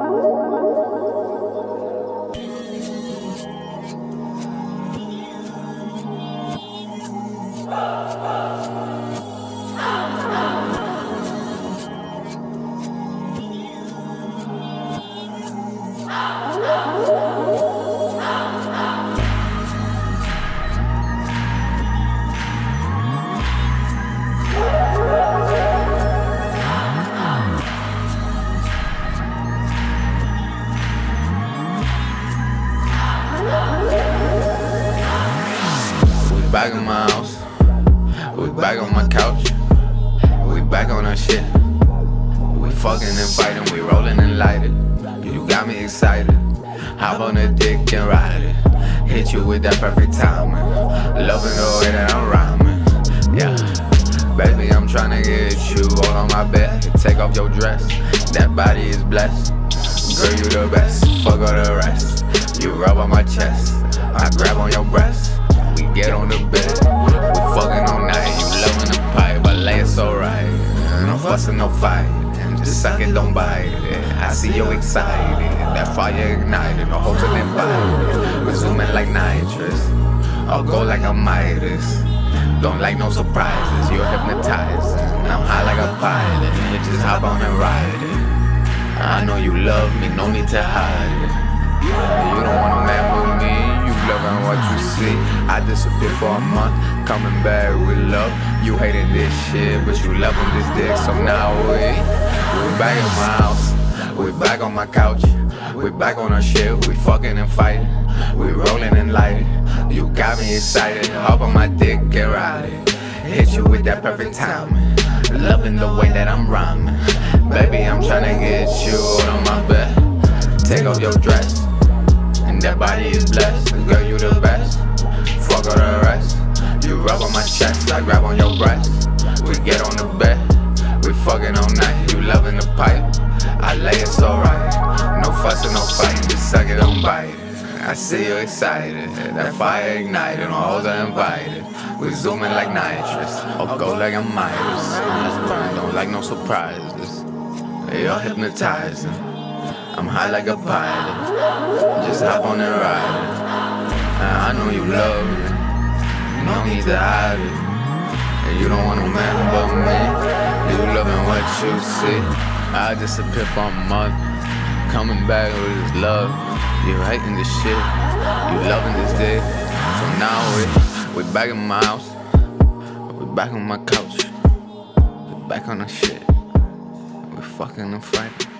Back in my house, we back on my couch, we back on our shit. We fucking and fighting, we rolling and lighted. You got me excited. Hop on the dick and ride it. Hit you with that perfect timing. Loving the way that I'm rhyming. Yeah, baby, I'm tryna get you all on my bed. Take off your dress, that body is blessed. Girl, you the best, fuck all the rest. You rub on my chest, I grab on your breast. We get on the bed, we fucking all night. You loving the pipe, I lay it so right. No fussing, no fight, just suck it, don't bite it. I see you excited, that fire ignited, no holding it by. We zooming like nitrous, I'll go like a Midas. Don't like no surprises, you're hypnotizing. I'm high like a pilot, you just hop on and ride it. I know you love me, no need to hide it. You don't want no man with me, you loving what you see. I disappeared for a month, coming back with love. You hated this shit, but you loving this dick. So now we back in my house, we back on my couch, we back on our shit. We fucking and fighting, we rolling and lighting. You got me excited, hop on my dick and ride it. Hit you with that perfect timing, loving the way that I'm rhyming. Baby, I'm tryna get you on my bed. Take off your dress, and that body is blessed. Girl, you the best, fuck all the rest. You rub on my chest, I grab on your breast. We get on the bed, we fucking all night. You loving the pipe, I lay it so right. No fussing, no fighting, just suck it, don't bite it. I see you excited, that fire ignited, no hoes are invited. We zooming like nitrous, I'll go like a Midas. Don't like no surprises, you're hypnotizing. I'm high like a pilot, just hop on and ride it. I know you love me, no need to hide it. And you don't want no man but me, you loving what you see. I disappeared for a month, coming back with this love. You hating this shit, you loving this dick. So now we back in my house, we back on my couch, we back on the shit. We fucking and fighting.